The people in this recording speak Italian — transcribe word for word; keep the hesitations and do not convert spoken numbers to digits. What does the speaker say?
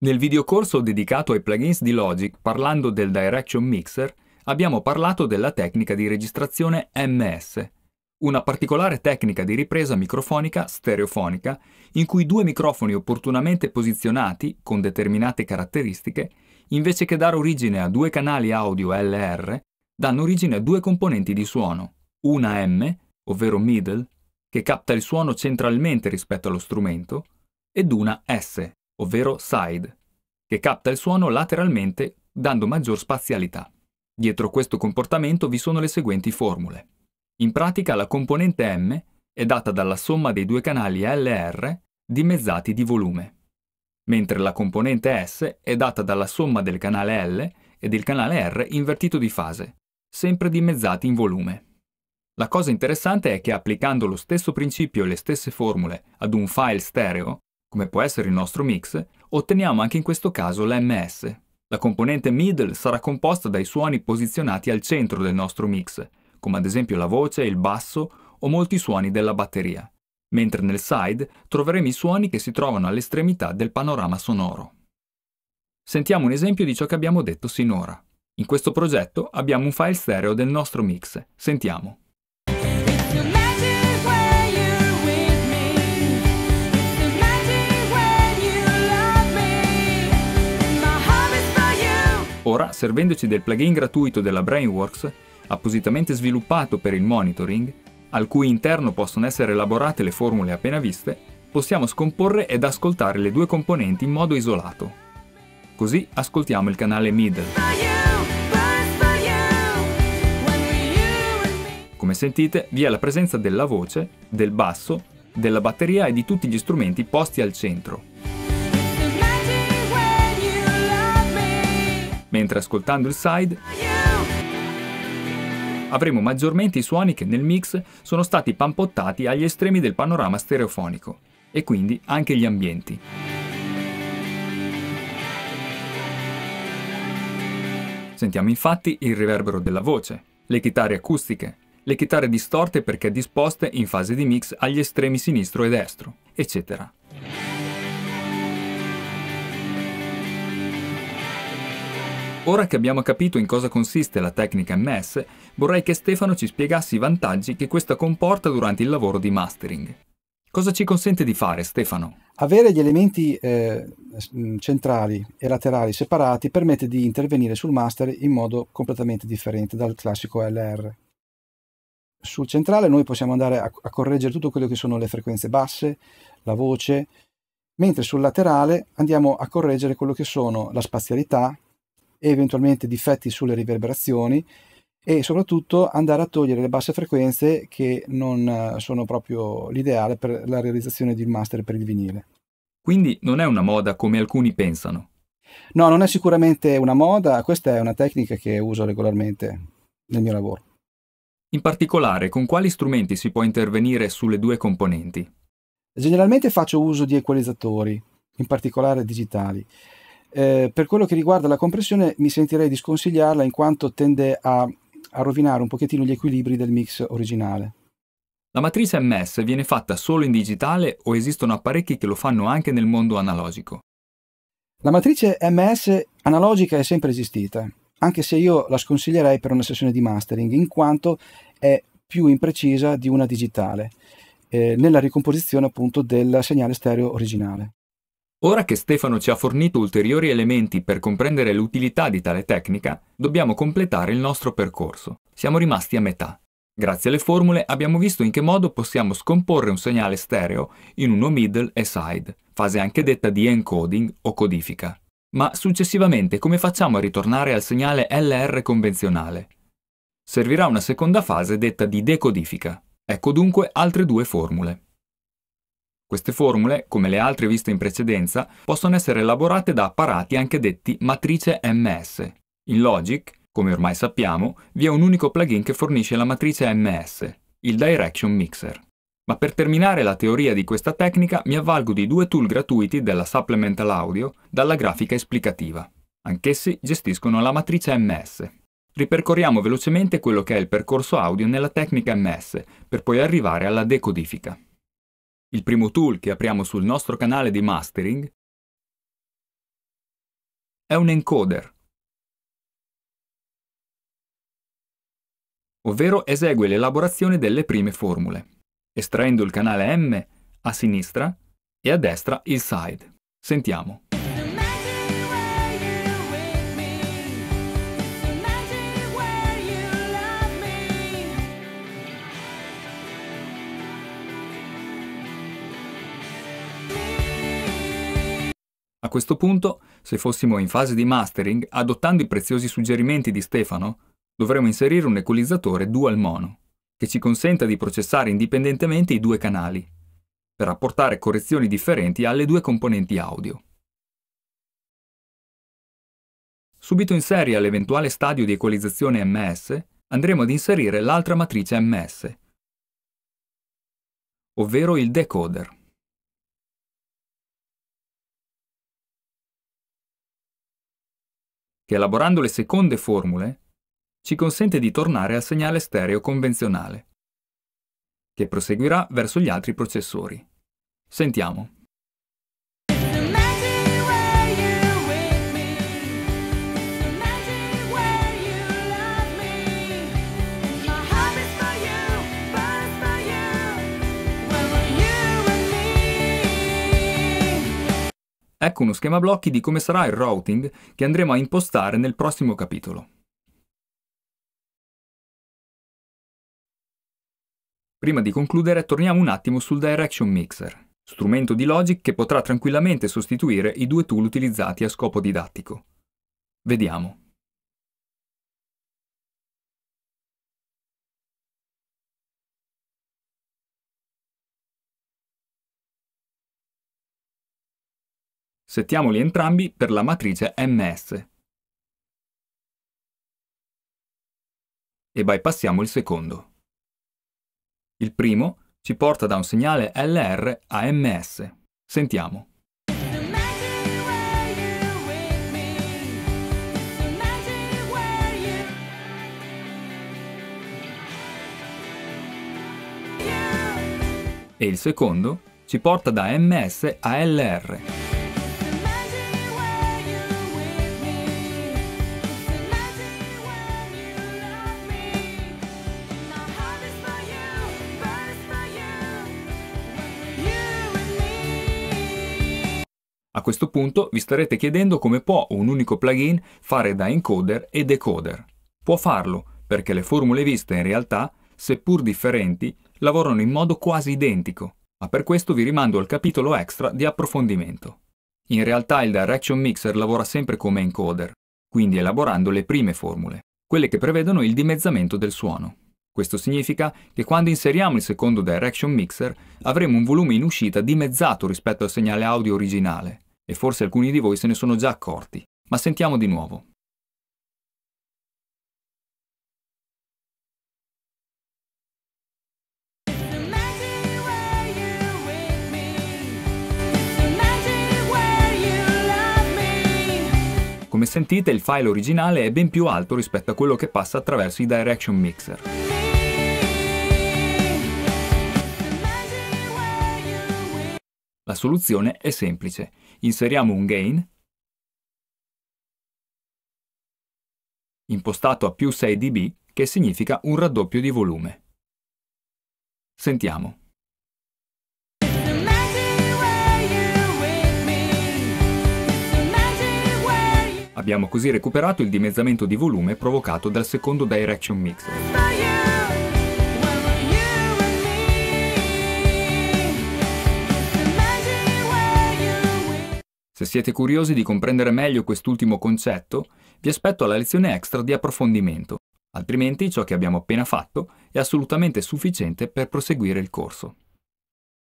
Nel videocorso dedicato ai plugins di Logic, parlando del Direction Mixer, abbiamo parlato della tecnica di registrazione M S, una particolare tecnica di ripresa microfonica stereofonica in cui due microfoni opportunamente posizionati, con determinate caratteristiche, invece che dare origine a due canali audio L R, danno origine a due componenti di suono, una M, ovvero middle, che capta il suono centralmente rispetto allo strumento, ed una S, ovvero side, che capta il suono lateralmente dando maggior spazialità. Dietro questo comportamento vi sono le seguenti formule. In pratica la componente M è data dalla somma dei due canali L R dimezzati di volume, mentre la componente S è data dalla somma del canale L e del canale R invertito di fase, sempre dimezzati in volume. La cosa interessante è che applicando lo stesso principio e le stesse formule ad un file stereo, come può essere il nostro mix, otteniamo anche in questo caso l'M S. La componente middle sarà composta dai suoni posizionati al centro del nostro mix, come ad esempio la voce, il basso o molti suoni della batteria, mentre nel side troveremo i suoni che si trovano all'estremità del panorama sonoro. Sentiamo un esempio di ciò che abbiamo detto sinora. In questo progetto abbiamo un file stereo del nostro mix. Sentiamo. Ora, servendoci del plugin gratuito della Brainworks, appositamente sviluppato per il monitoring, al cui interno possono essere elaborate le formule appena viste, possiamo scomporre ed ascoltare le due componenti in modo isolato. Così ascoltiamo il canale middle. Come sentite, vi è la presenza della voce, del basso, della batteria e di tutti gli strumenti posti al centro. Mentre ascoltando il side avremo maggiormente i suoni che nel mix sono stati pampottati agli estremi del panorama stereofonico e quindi anche gli ambienti. Sentiamo infatti il riverbero della voce, le chitarre acustiche, le chitarre distorte perché disposte in fase di mix agli estremi sinistro e destro, eccetera. Ora che abbiamo capito in cosa consiste la tecnica M S, vorrei che Stefano ci spiegasse i vantaggi che questa comporta durante il lavoro di mastering. Cosa ci consente di fare, Stefano? Avere gli elementi eh, centrali e laterali separati permette di intervenire sul master in modo completamente differente dal classico L R. Sul centrale noi possiamo andare a, a correggere tutto quello che sono le frequenze basse, la voce, mentre sul laterale andiamo a correggere quello che sono la spazialità, e eventualmente difetti sulle riverberazioni e soprattutto andare a togliere le basse frequenze che non sono proprio l'ideale per la realizzazione di un master per il vinile. Quindi non è una moda come alcuni pensano? No, non è sicuramente una moda, questa è una tecnica che uso regolarmente nel mio lavoro. In particolare, con quali strumenti si può intervenire sulle due componenti? Generalmente faccio uso di equalizzatori, in particolare digitali. Eh, per quello che riguarda la compressione mi sentirei di sconsigliarla in quanto tende a, a rovinare un pochettino gli equilibri del mix originale. La matrice M S viene fatta solo in digitale o esistono apparecchi che lo fanno anche nel mondo analogico? La matrice M S analogica è sempre esistita, anche se io la sconsiglierei per una sessione di mastering in quanto è più imprecisa di una digitale, eh, nella ricomposizione appunto del segnale stereo originale. Ora che Stefano ci ha fornito ulteriori elementi per comprendere l'utilità di tale tecnica, dobbiamo completare il nostro percorso. Siamo rimasti a metà. Grazie alle formule abbiamo visto in che modo possiamo scomporre un segnale stereo in uno middle e side, fase anche detta di encoding o codifica. Ma successivamente come facciamo a ritornare al segnale L R convenzionale? Servirà una seconda fase detta di decodifica. Ecco dunque altre due formule. Queste formule, come le altre viste in precedenza, possono essere elaborate da apparati anche detti matrice M S. In Logic, come ormai sappiamo, vi è un unico plugin che fornisce la matrice M S, il Direction Mixer. Ma per terminare la teoria di questa tecnica mi avvalgo di due tool gratuiti della Supplemental Audio dalla grafica esplicativa. Anch'essi gestiscono la matrice M S. Ripercorriamo velocemente quello che è il percorso audio nella tecnica M S, per poi arrivare alla decodifica. Il primo tool che apriamo sul nostro canale di mastering è un encoder, ovvero esegue l'elaborazione delle prime formule, estraendo il canale M a sinistra e a destra il side. Sentiamo. A questo punto, se fossimo in fase di mastering, adottando i preziosi suggerimenti di Stefano, dovremo inserire un equalizzatore dual mono, che ci consenta di processare indipendentemente i due canali, per apportare correzioni differenti alle due componenti audio. Subito in serie all'eventuale stadio di equalizzazione M S, andremo ad inserire l'altra matrice M S, ovvero il decoder. Che elaborando le seconde formule ci consente di tornare al segnale stereo convenzionale, che proseguirà verso gli altri processori. Sentiamo. Ecco uno schema blocchi di come sarà il routing che andremo a impostare nel prossimo capitolo. Prima di concludere, torniamo un attimo sul Direction Mixer, strumento di Logic che potrà tranquillamente sostituire i due tool utilizzati a scopo didattico. Vediamo. Settiamoli entrambi per la matrice M S e bypassiamo il secondo. Il primo ci porta da un segnale L R a M S. Sentiamo. E il secondo ci porta da M S a L R. A questo punto vi starete chiedendo come può un unico plugin fare da encoder e decoder. Può farlo perché le formule viste in realtà, seppur differenti, lavorano in modo quasi identico, ma per questo vi rimando al capitolo extra di approfondimento. In realtà il Direction Mixer lavora sempre come encoder, quindi elaborando le prime formule, quelle che prevedono il dimezzamento del suono. Questo significa che quando inseriamo il secondo Direction Mixer avremo un volume in uscita dimezzato rispetto al segnale audio originale, e forse alcuni di voi se ne sono già accorti, ma sentiamo di nuovo. Come sentite, il file originale è ben più alto rispetto a quello che passa attraverso i Direction Mixer. La soluzione è semplice. Inseriamo un gain impostato a più sei decibel, che significa un raddoppio di volume. Sentiamo. Abbiamo così recuperato il dimezzamento di volume provocato dal secondo Direction Mixer. Se siete curiosi di comprendere meglio quest'ultimo concetto, vi aspetto alla lezione extra di approfondimento, altrimenti ciò che abbiamo appena fatto è assolutamente sufficiente per proseguire il corso.